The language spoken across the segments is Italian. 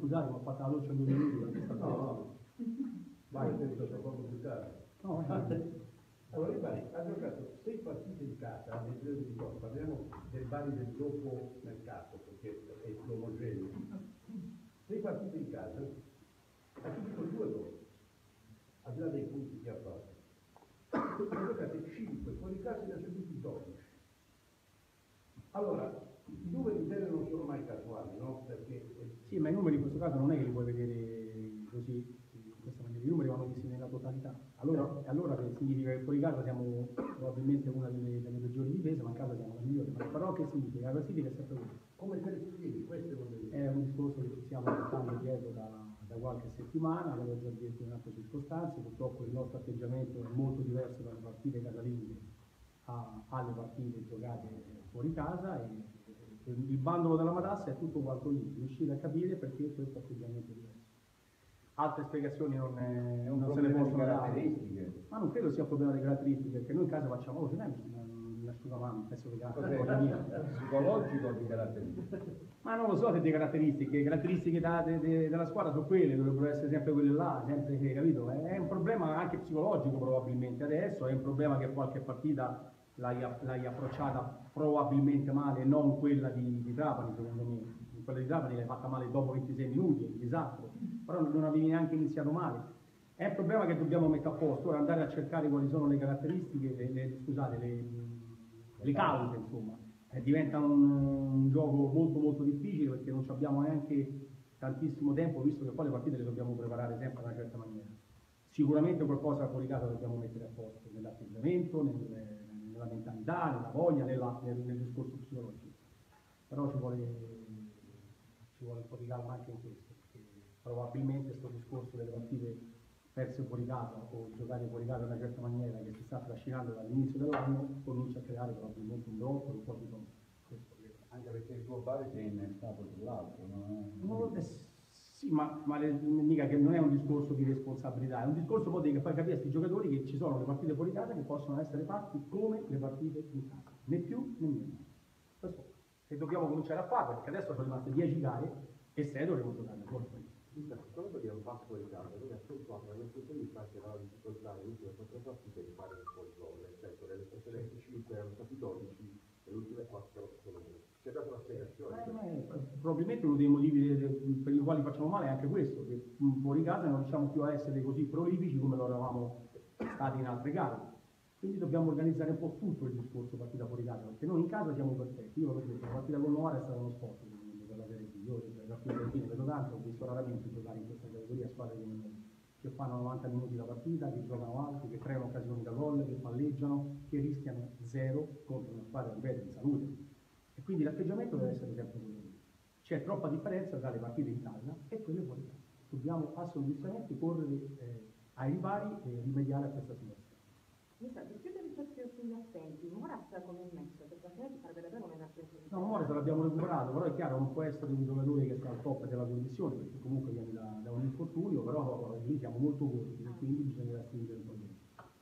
scusate, ma ho fatto la doccia in 2 minuti perché sta No, vai, te lo so proprio più tardi. No, allora, il Bari ha giocato 6 partite in casa nel periodo di ritorno, parliamo del Bari del dopo mercato, perché è più omogeneo. 6 partite in casa, ha subito 2 gol, al di là dei punti che ha fatto. Ha giocato 5, fuori casa ne ha subiti 12. Allora, i numeri interi non sono mai casuali, no? Perché sì, ma i numeri in questo caso non è che li puoi vedere così, in questa maniera, i numeri vanno visti nella totalità. Allora che significa che fuori casa siamo probabilmente una delle peggiori difese, ma in casa siamo la migliore. Però che significa? La classifica è sempre quella. come te li spieghi? Questo non devi. È un discorso che ci stiamo portando dietro da qualche settimana, l'avevo già detto in altre circostanze, purtroppo il nostro atteggiamento è molto diverso dalle partite casalinghe alle partite giocate fuori casa e il bandolo della matassa è tutto quanto lì, riuscire a capire perché questo atteggiamento è diverso. Altre spiegazioni non se ne possono dare, ma non credo sia un problema di caratteristiche, perché noi in casa facciamo, oh, ce n'è un asciugamano, un pezzo di carta, psicologico o di caratteristiche? ma non lo so se di caratteristiche, le caratteristiche della squadra sono quelle, dovrebbero essere sempre quelle là, sempre che, capito? È un problema anche psicologico probabilmente, adesso è un problema che qualche partita l'hai approcciata probabilmente male, non quella di Trapani secondo me. Quella di Trapani l'hai fatta male dopo 26 minuti, è un disastro, però non avevi neanche iniziato male. È un problema che dobbiamo mettere a posto, ora andare a cercare quali sono le caratteristiche, le cause insomma. Diventa un gioco molto molto difficile perché non abbiamo neanche tantissimo tempo, visto che poi le partite le dobbiamo preparare sempre in una certa maniera. Sicuramente qualcosa fuori casa dobbiamo mettere a posto, nell'atteggiamento, nella mentalità, nella voglia, nel discorso psicologico. Però ci vuole un po' di calma anche in questo, perché probabilmente questo discorso delle partite perse fuori casa o giocare fuori casa in una certa maniera che si sta trascinando dall'inizio dell'anno comincia a creare probabilmente un blocco, un po' di questo. Anche perché il tuo Bari si è innestato sull'altro, no? Sì, ma mica che non è un discorso di responsabilità, è un discorso poi che fai capire a questi giocatori che ci sono le partite fuori casa che possono essere fatte come le partite in casa, né più né meno. Questo che dobbiamo cominciare a fare, perché adesso sono rimaste 10 gare e 6 dovremo giocare fuori. Quando abbiamo fatto fuori casa, noi affrontiamo la questione di fare la difficoltà nell'ultima 4 partite di fare un po' di gol, nel senso che le precedenti 5 erano stati 12 e le ultime 4 sono 1. C'è dato una spiegazione? Probabilmente uno dei motivi per i quali facciamo male è anche questo, che fuori casa non riusciamo più a essere così prolifici come lo eravamo stati in altre gare. Quindi dobbiamo organizzare un po' tutto il discorso partita fuori casa, perché noi in casa siamo perfetti. Io l'ho detto, la partita con Novara è stata uno sport per la Serie B. Io la fine vedo tanto, ho visto raramente giocare in questa categoria squadre che fanno 90 minuti la partita, che giocano alti, che creano occasioni da gol, che palleggiano, che rischiano zero contro una squadra, ripeto, in salute. E quindi l'atteggiamento deve essere sempre quello lì. C'è troppa differenza tra le partite in casa e quelle fuori casa. Dobbiamo assolutamente correre ai ripari e rimediare a questa situazione. Perché devi essere sugli attenti? Moraz come è messo? Perché altrimenti sarebbe davvero un'emergenza. No, Moraz l'abbiamo recuperato, però è chiaro, non può essere un giocatore che sta al top della condizione, perché comunque viene da un infortunio, però lì siamo molto corti e quindi bisognerà stringere un po' di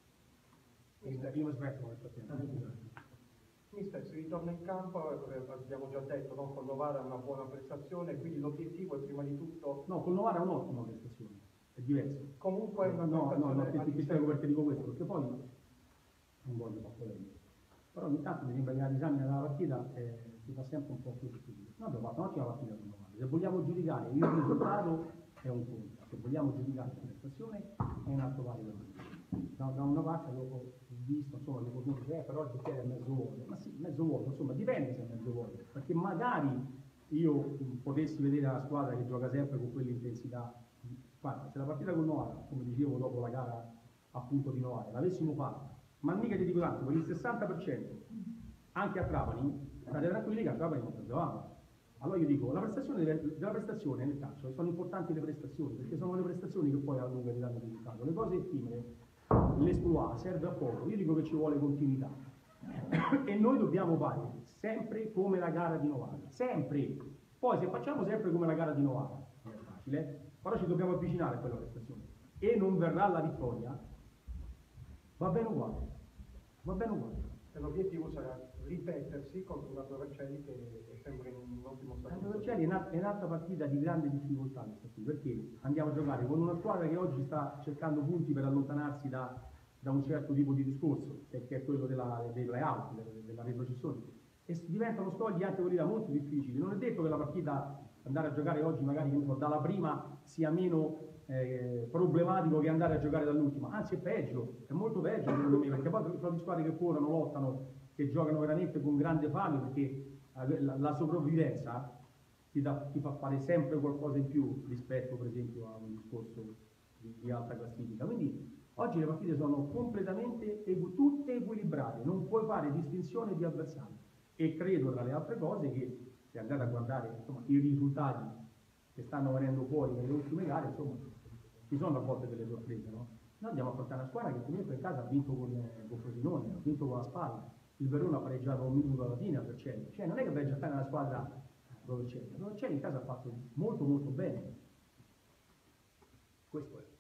tempo. Io mi smetto nel frattempo. Mister, si ritorna in campo, abbiamo già detto, no? Con Novara è una buona prestazione, quindi l'obiettivo è prima di tutto... No, con Novara è un'ottima prestazione, è diverso. Comunque è una ti spiego perché dico questo, perché poi non voglio fare polemica, però ogni tanto mi sembra che la disamina della partita si fa sempre un po' più difficile. Noi abbiamo fatto un'ottima partita con Novara, se vogliamo giudicare il risultato è un conto, se vogliamo giudicare la prestazione è un altro valido. Da una parte ho visto, insomma, che qualcuno dice, però il bicchiere è mezzo vuoto, ma sì, mezzo vuoto, insomma, dipende se è mezzo vuoto, perché magari io potessi vedere la squadra che gioca sempre con quell'intensità. Guarda, se la partita con Novara, come dicevo dopo la gara appunto di Novara, l'avessimo fatta, ma mica ti dico tanto, per il 60%, anche a Trapani, state tranquilli che a Trapani non perdevamo. Allora io dico, della prestazione nel calcio sono importanti le prestazioni, perché sono le prestazioni che poi a lunga ti danno il risultato. Le cose effimere, l'esploit serve a poco, io dico che ci vuole continuità. E noi dobbiamo fare sempre come la gara di Novara, sempre. Poi se facciamo sempre come la gara di Novara, non è facile, però ci dobbiamo avvicinare a quella prestazione. E non verrà la vittoria, va bene uguale. E l'obiettivo sarà ripetersi contro una Torricelli che è sempre in un ottimo stato. La Vercelli è un'altra partita di grande difficoltà questa qui, perché andiamo a giocare con una squadra che oggi sta cercando punti per allontanarsi da un certo tipo di discorso, che è quello dei play-out, della retrocessione, e diventano scogli anche quelli da molto difficili. Non è detto che la partita, andare a giocare oggi magari che ne so, dalla prima sia meno problematico che andare a giocare dall'ultima, anzi è peggio, è molto peggio secondo me, perché poi sono squadre che corrono, lottano, che giocano veramente con grande fame, perché la sopravvivenza ti fa fare sempre qualcosa in più rispetto per esempio a un discorso di alta classifica. Quindi oggi le partite sono completamente tutte equilibrate, non puoi fare distinzione di avversari, e credo tra le altre cose che se andate a guardare insomma, i risultati che stanno venendo fuori nelle ultime gare, insomma ci sono a volte delle sorprese, no? Noi andiamo a affrontare una squadra che comunque in casa ha vinto con Frosinone, ha vinto con la Spalla, il Verona ha pareggiato un minuto alla fine a Vercelli, cioè non è che vai a giocare una squadra dove c'è in casa ha fatto molto molto bene. Questo è.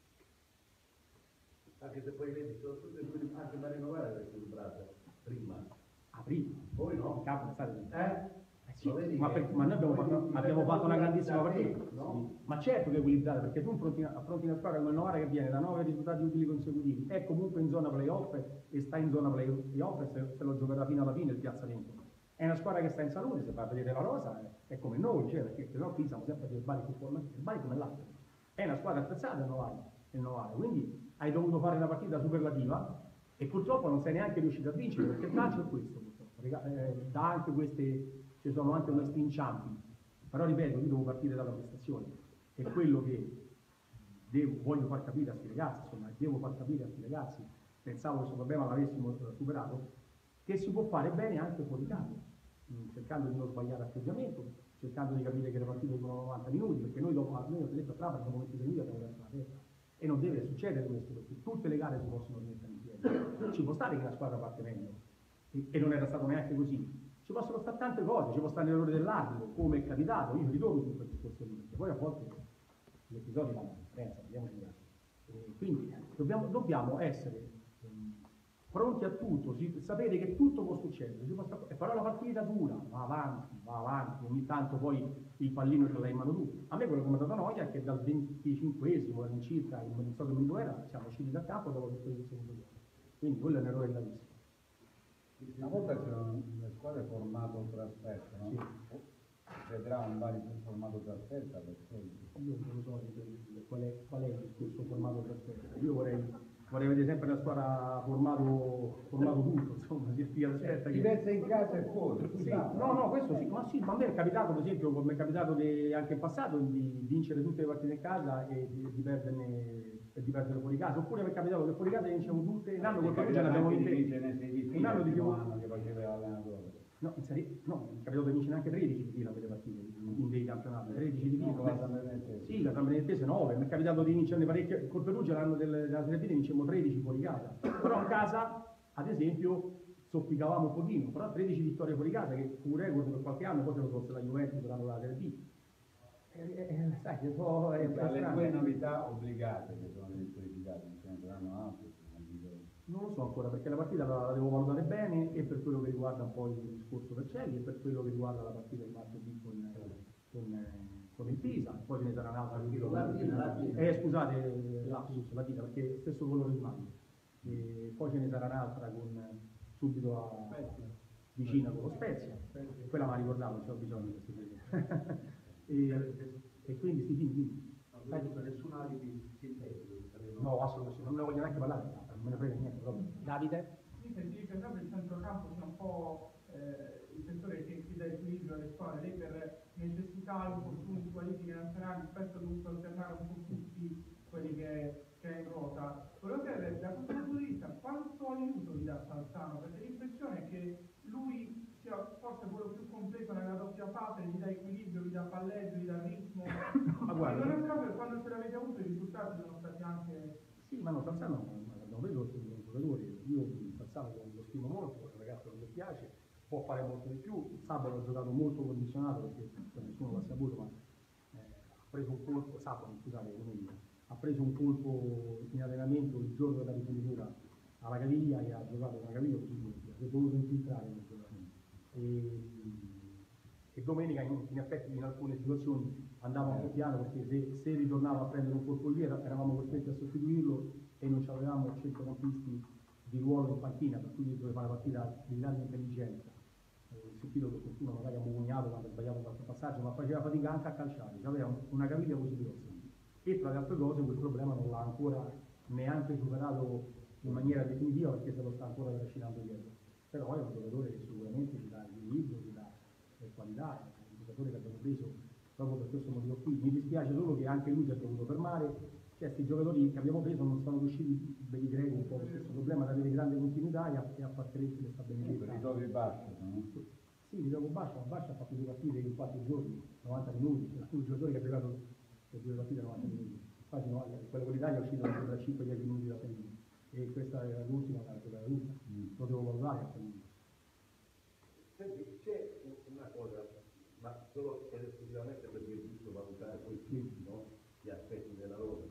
Anche se poi vedi, sono tutte e due, anche Maria Novara era equilibrata prima. Ah, prima. Poi no? Il capo è stato sì, Lo vedi ma che- noi abbiamo fatto una grandissima da partita. te, no? Sì. Ma certo che è equilibrata, perché tu affronti una squadra come Novara che viene da 9 risultati utili consecutivi, è comunque in zona playoff e sta in zona playoff e se lo giocherà fino alla fine il piazzamento. È una squadra che sta in salute, se va a vedere la rosa, è come noi, cioè, perché se no qui siamo sempre del Bari più formato, il Bari come l'altro. È una squadra attrezzata il Novara, quindi hai dovuto fare una partita superlativa e purtroppo non sei neanche riuscito a vincere, perché il calcio è questo, purtroppo. Dà anche ci sono anche questi inciampi, però ripeto, io devo partire dalla prestazione, è quello che voglio far capire a questi ragazzi, insomma, devo far capire a questi ragazzi, pensavo che questo problema l'avessimo superato, che si può fare bene anche fuori casa, cercando di non sbagliare atteggiamento, cercando di capire che le partite durano 90 minuti, perché noi dopo, noi ho detto a Trapani, dopo 26 minuti abbiamo perso la testa, e non deve succedere questo, perché tutte le gare si possono rimettere in piedi, ci può stare che la squadra parte meglio, e non era stato neanche così. Ci possono stare tante cose, ci può stare l'errore dell'arbitro, come è capitato, io ritorno su quel discorso lì, perché poi a volte gli episodi fanno la differenza, parliamoci chiaro. Quindi dobbiamo essere pronti a tutto, sapere che tutto può succedere, però la partita dura, va avanti, ogni tanto poi il pallino ce l'hai in mano tu. A me quello che mi ha dato noia è che dal 25esimo all'incirca, non so che minuto era, siamo usciti dal campo dopo che il secondo gol. Quindi quello è un errore gravissimo. Una volta c'erano le squadre formato trasferta, no? Sì. Vedrà un Bari formato trasferta per esempio. Io non lo so qual è il discorso formato trasferta. Io vorrei vedere sempre una squadra formato tutto, insomma, si spia aspetta che... Diversa in casa e fuori. Sì, no, questo sì, ma a me è capitato, per esempio, come è capitato anche in passato, di vincere tutte le partite in casa e di perdere fuori casa, oppure mi è capitato che fuori casa vinciamo tutte, un anno con Perugia ne abbiamo vinte, un anno di più. Che faceva l'allenatore. No, mi è capitato di vincere anche 13 di fila quelle partite, in dei campionati, 13 di fila. Con la San Benedettese. Sì, la San Benedettese 9, mi è capitato di vincerne parecchie, col Perugia l'anno della Serie B ne vincemmo 13 fuori casa, però in casa, ad esempio, soppicavamo un pochino, però 13 vittorie fuori casa, che fu un record per qualche anno, poi se lo tolse la Juventus l'anno della Serie B. Sai, che poi è Tra le strano. due novità obbligate che sono verificate, ce ne saranno altre. Non lo so ancora, perché la partita la devo valutare bene, e per quello che riguarda un po' il discorso Vercelli, e per quello che riguarda la partita di martedì con il Pisa, poi ce ne sarà un'altra. Scusate, lapsus, la Pisa, perché stesso colore di maglia. E poi ce ne sarà un'altra subito vicina con lo Spezia, quella me la ricordavo, non c'ho bisogno di questi e quindi sì, quindi. Nessun alibi sintetico. No, assolutamente, non ne voglio neanche parlare, non me ne frega niente proprio. Davide? Mi senti che sempre il centrocampo sia un po' il settore che dà equilibrio alle squadre. Lei per necessità, infortuni, qualifiche nazionali spesso ha dovuto alternare un po' tutti quelli che è in ruota. Volevo chiedere, da questo punto di vista, quanto aiuto vi dà Salzano? Perché l'impressione è che lui sia forse quello più completo nella doppia fase, gli dà equilibrio, gli dà palleggio, gli dà ritmo. Ma guarda, non è proprio quando ce l'avete avuto i risultati sono stati anche... sì, ma no, Salzano abbiamo preso un giocatore, io Salzano lo stimo molto, è un ragazzo che mi piace, può fare molto di più. Sabato ha giocato molto condizionato, perché nessuno l'ha saputo, ma ha preso un colpo, Sabato, scusate, ha preso un colpo in allenamento il giorno della rifinitura alla caviglia, e ha giocato una caviglia così, si è dovuto infiltrare nel giocamento. e domenica in effetti in alcune situazioni andava un po' piano perché se ritornava a prendere un colpo lì eravamo costretti a sostituirlo e non avevamo centrocampisti di ruolo in panchina, per cui doveva fare una partita di grande intelligenza. Sentito per fortuna magari ha mugugnato quando sbagliava qualche passaggio, ma faceva fatica anche a calciare, aveva una caviglia così grossa. E tra le altre cose quel problema non l'ha ancora neanche superato in maniera definitiva perché se lo sta ancora trascinando dietro. Però è un giocatore che sicuramente ci dà equilibrio, ci dà qualità, è un giocatore che abbiamo preso proprio per questo motivo qui. Mi dispiace solo che anche lui si è dovuto fermare, questi giocatori che abbiamo preso non sono riusciti, vedi Greco, un po' lo stesso problema, ad avere grande continuità e a far crescere questa benedetta. Ritrovi Bascia, no? Sì, ritrovo Bascia, ma Bascia ha fatto 2 partite in 4 giorni, 90 minuti, un giocatore che ha giocato per 2 partite 90 minuti. Infatti no, quello con l'Italia è uscito da 5-10 minuti da Fellini e questa era l'ultima che ha giocato tutta, lo devo valutare a Fellini. Senti, c'è una cosa, ma solo ed esclusivamente perché è giusto valutare poi tutti, no? Gli aspetti della rosa.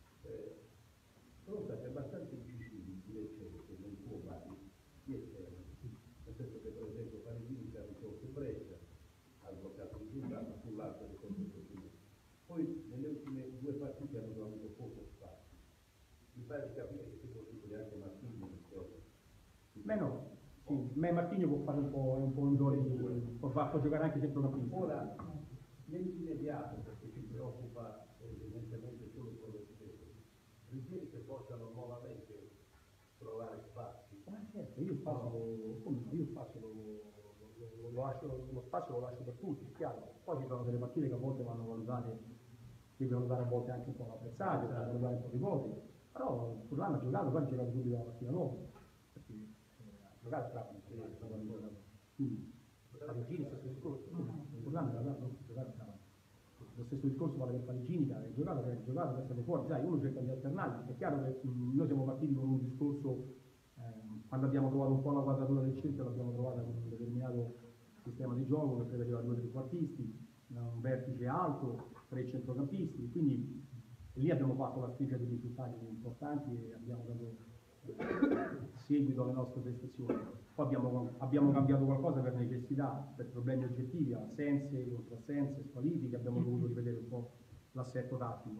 Sono stati abbastanza incisivi di recente nel tuo vari di esterno, nel senso che per esempio Parigini si è risolto Brescia, ha bloccato il risultato, sull'altro è risolto il primo. Poi nelle ultime 2 partite hanno avuto poco spazio. Mi pare di capire che si possibile anche Martino nel gioco. Beh no, sì, me Martigno può fare un po' un ruolo può giocare anche centrocampista. Ora, nell'immediato, perché ci preoccupa evidentemente solo quello stesso, ritieni che possano nuovamente trovare spazi? Ma certo, io spazio lo lascio, lo spazio lo lascio per tutti, è chiaro. Poi ci sono delle partite che a volte vanno valutate, devi valutare a volte anche un po' l'avversario, devi valutare un po' di voti. Però Furlan ha giocato, poi ha giocato subito la partita nuova, perché ha giocato Trapani, quindi Parigini stesso discorso, Furlan ha giocato Trapani. Lo stesso discorso vale per Parigini che ha giocato per essere fuori, sai, uno cerca di alternarli, è chiaro che noi siamo partiti con un discorso, quando abbiamo trovato un po' la quadratura del centro l'abbiamo trovata con un determinato sistema di gioco che prevedeva 2 trequartisti, un vertice alto, 3 centrocampisti, quindi lì abbiamo fatto la striscia di risultati importanti e abbiamo dato seguito alle nostre prestazioni. Poi abbiamo cambiato qualcosa per necessità, per problemi oggettivi, assenze, controassenze, squalifiche, abbiamo dovuto rivedere un po' l'assetto tattico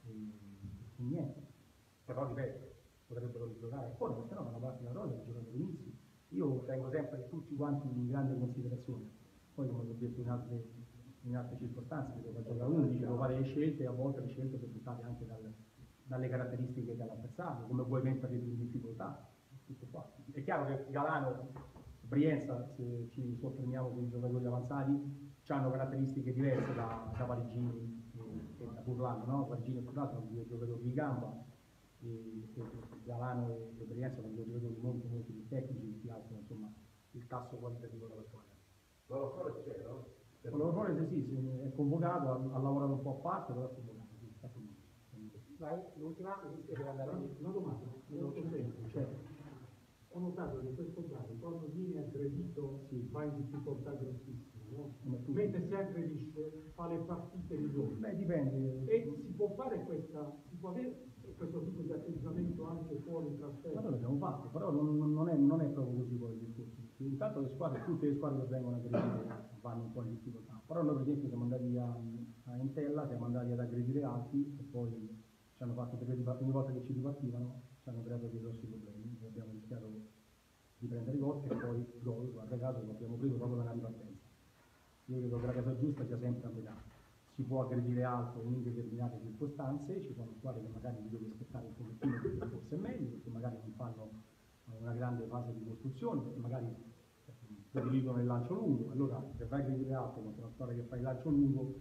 e niente. Però ripeto, potrebbero giocare ancora, perché no, una parte della rosa ha giocato benissimo. Io tengo sempre tutti quanti in grande considerazione. Poi come ho detto in altre circostanze, dove giocare 11, devo fare le scelte e a volte le scelte sono dettate anche dalle caratteristiche dell'avversario, come vuoi metterli in difficoltà. Tutto qua. È chiaro che Galano, Brienza, se ci soffermiamo sui giocatori avanzati, hanno caratteristiche diverse da Parigini e da Furlan, no? Parigini e Furlan sono 2 giocatori di gamba, e Galano e Brienza sono 2 giocatori molto più tecnici, che alzano insomma il tasso qualitativo della squadra. Loro Flores c'è, no? Loro Flores sì, è convocato, ha lavorato un po' a parte, però è convocato, sì, sta finendo. Vai, l'ultima, mi dispiace andare Una domanda, molto semplice. Certo. Ho notato che questo brano, quando viene aggredito, va in difficoltà grossissima, no? Mentre se aggredisce, fa le partite migliori. Beh, dipende. E si può fare si può avere questo tipo di atteggiamento anche fuori trasferta. Ma noi l'abbiamo fatto, però non è proprio così poi il discorso. Intanto tutte le squadre che vengono aggredite vanno un po' in difficoltà. Però noi per esempio siamo andati a Entella, siamo andati ad aggredire altri e poi ci hanno fatto ogni volta che ci ripartivano ci hanno creato dei grossi problemi. Abbiamo rischiato di prendere gol e poi gol, guarda caso, lo abbiamo preso proprio dalla ripartenza. Io credo che la cosa giusta sia sempre a metà. Si può aggredire altro in determinate circostanze, ci sono squadre che magari li devi aspettare un pochettino perché forse è meglio, perché magari non fanno una grande fase di costruzione, perché magari prediligono il lancio lungo. Allora se vai a aggredire altro contro una squadra che fa il lancio lungo,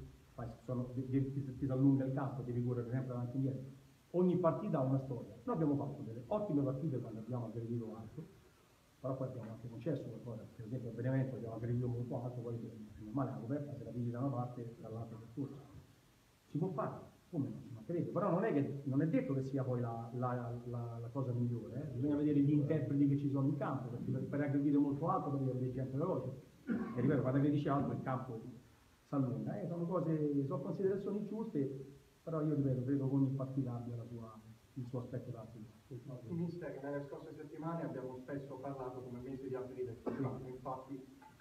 ti si allunga il campo, devi correre sempre avanti e indietro. Ogni partita ha una storia. Noi abbiamo fatto delle ottime partite quando abbiamo aggredito alto, però poi abbiamo anche concesso qualcosa. Per esempio a Benevento abbiamo aggredito molto alto, poi è normale, la coperta se la pigli da una parte e dall'altra per forza. Si può fare, come non ci mancherebbe, però non è detto che sia poi la cosa migliore, bisogna vedere gli interpreti che ci sono in campo, perché per aggredire molto alto devi avere gente veloce. E ripeto, quando aggredisci alto il campo si allunga, sono considerazioni giuste, però io ripeto, credo che ogni partita abbia il suo aspetto tattico. Mister, nelle scorse settimane abbiamo spesso parlato come mese di aprile, infatti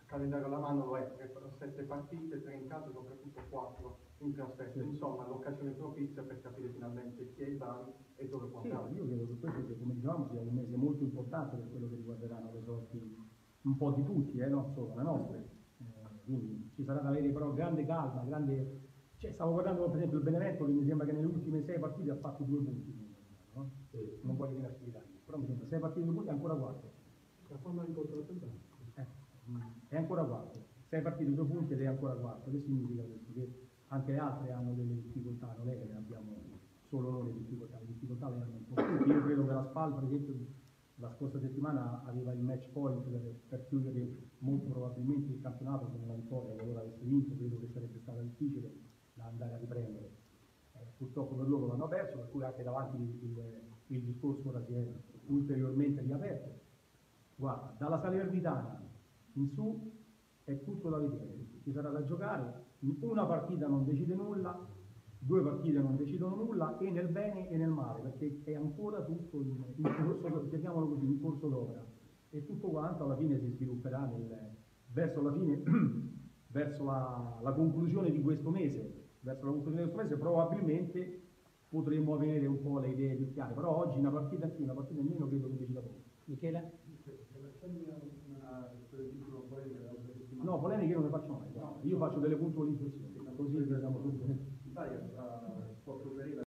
calendario alla mano lo è, perché sono 7 partite, 3 in casa, soprattutto 4 in trasferta. Insomma, l'occasione propizia per capire finalmente chi è il Bari e dove può Sì, andare. io credo che questo, come dicevamo, sia un mese molto importante per quello che riguarderanno le sorti un po' di tutti, non solo le nostre. Quindi ci sarà da avere però grande calma, grande... Cioè, stavo guardando per esempio il Benevento che mi sembra che nelle ultime 6 partite ha fatto 2 punti, no? Non voglio dire attività, però mi sembra 6 partite 2 punti e ancora 4. Quando ha incontrato il Bari. È ancora 4. 6 partite 2 punti ed è ancora 4. Che significa questo? Che anche le altre hanno delle difficoltà, non è che ne abbiamo solo noi le difficoltà le hanno un po' tutti. Io credo che la SPAL, per esempio, la scorsa settimana aveva il match point per chiudere molto probabilmente il campionato con una vittoria che ora avesse vinto, credo che sarebbe stata difficile da andare a riprendere. Purtroppo per loro l'hanno perso, per cui anche davanti il discorso ora si è ulteriormente riaperto. Guarda, dalla Salernitana in su è tutto da vedere, ci sarà da giocare, una partita non decide nulla, 2 partite non decidono nulla, e nel bene e nel male, perché è ancora tutto in corso, chiamiamolo così, in corso d'opera, e tutto quanto alla fine si svilupperà verso la fine, verso la conclusione di questo mese. Verso la conclusione di questo mese probabilmente potremmo avere un po' le idee più chiare, però oggi una partita in più, una partita in meno credo che decida poco. Michele? No, polemiche io non ne faccio mai, io faccio delle puntualizzazioni, così vediamo tutto.